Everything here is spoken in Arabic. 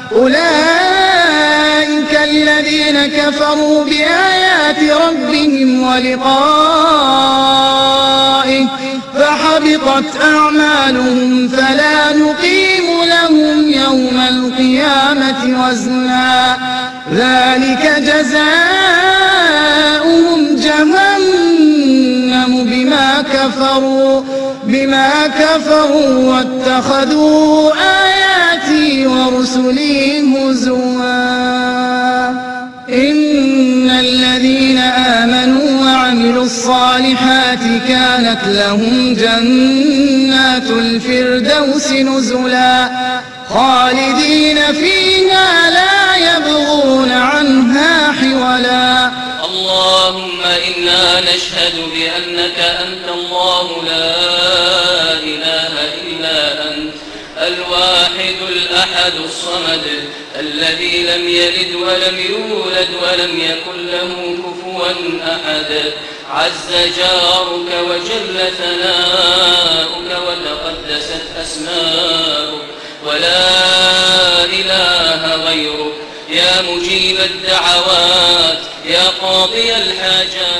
أولئك الذين كفروا بآيات ربهم ولقائه فحبطت أعمالهم فلا نقيم لهم يوم القيامة وزنا ذلك جزاؤهم جهنم بما كفروا واتخذوا آياتي ورسلي هزوا إن الذين آمنوا وعملوا الصالحات كانت لهم جنات الفردوس نزلا خالدين فيها لا يبغون عنها حولا. اللهم إنا نشهد بأنك أنت الله لا إله إلا أنت الواحد الأحد الصمد الذي لم يلد ولم يولد ولم يكن له كفوا أحد عز جارك وجل ثناؤك وتقدست أسماؤك ولا إله غيرك يا مجيب الدعوات يا قاضي الحاجات